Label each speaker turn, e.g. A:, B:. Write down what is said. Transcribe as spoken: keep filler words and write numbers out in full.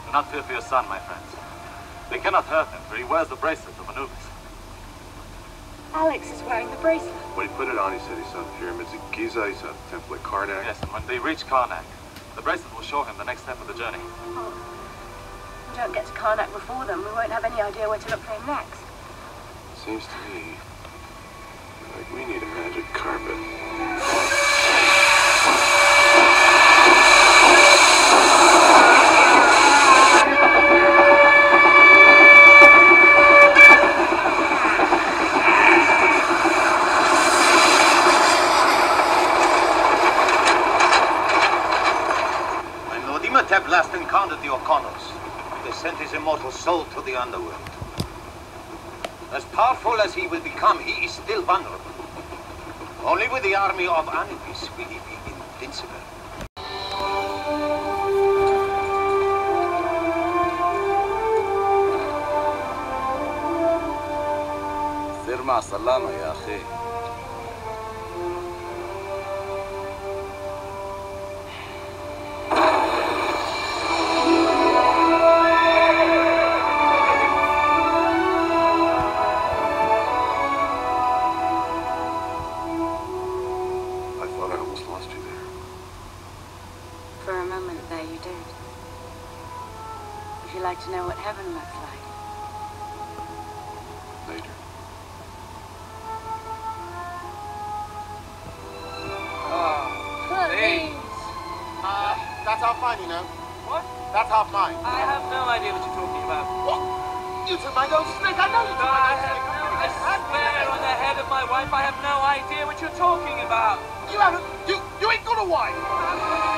A: Do not fear for your son, my friends. They cannot hurt him, for he wears the bracelet of Anubis.
B: Alex is wearing the bracelet.
C: When he put it on, he said he saw the pyramids at Giza, he saw the temple at Karnak.
A: Yes, and when they reach Karnak, the bracelet will show him the next step of the journey.
B: Oh. If we don't get to Karnak before them, we won't have any idea where to look for him next.
C: Seems to me like we need a magic carpet.
D: Imhotep last encountered the O'Connors. They sent his immortal soul to the underworld. As powerful as he will become, he is still vulnerable. Only with the army of Anubis will he be invincible.
E: سير مع السلامة يا أخي.
B: For a moment there you did. Would you like to know what heaven looks like?
C: Later.
F: Oh, please. Uh, that's half mine, you know.
G: What?
F: That's half mine.
G: I have no idea what you're talking about.
F: What? You took my gold snake. I know you took
G: No,
F: my
G: I
F: gold
G: have
F: snake.
G: no, I swear on the head of my wife, I have no idea what you're talking about.
F: You haven't. You, you ain't got a wife.